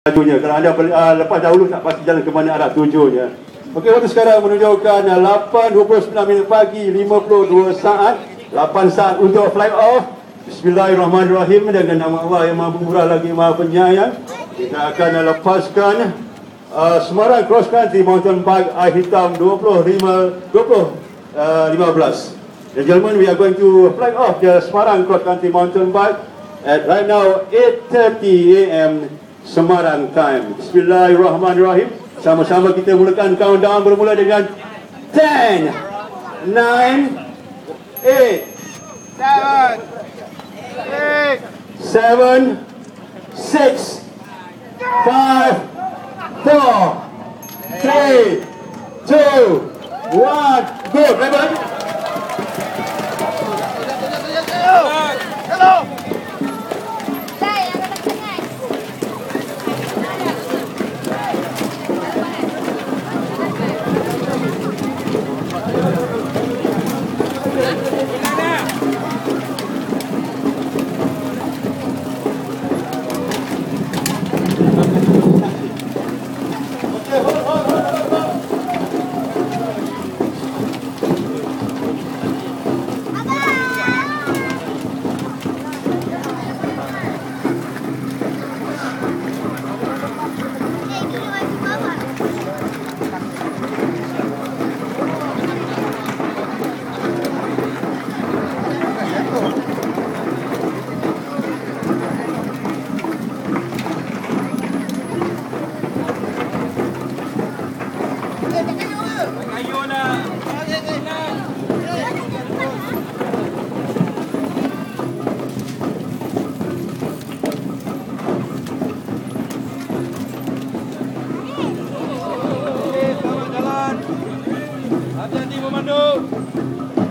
tujunya. Kalau anda lepas dahulu tak pasti jalan ke mana arah tujunya. Okey, waktu sekarang menunjukkan 8:29 pagi, 52 saat, 8 saat untuk fly off. Bismillahirrahmanirrahim. Dengan nama Allah yang Maha Pemurah lagi Maha Penyayang, kita akan lepaskan Semarang Cross Country Mountain Bike air hitam 2015. And gentlemen, we are going to fly off the Semarang Cross Country Mountain Bike at right now 8:30 AM Semarang time. Bismillahirrahmanirrahim. Sama-sama kita mulakan countdown bermula dengan 10, 9, 8, 7, 6, 5, 4, 3, 2, 1, go. Bye-bye. Hello. Hati-hati memandu.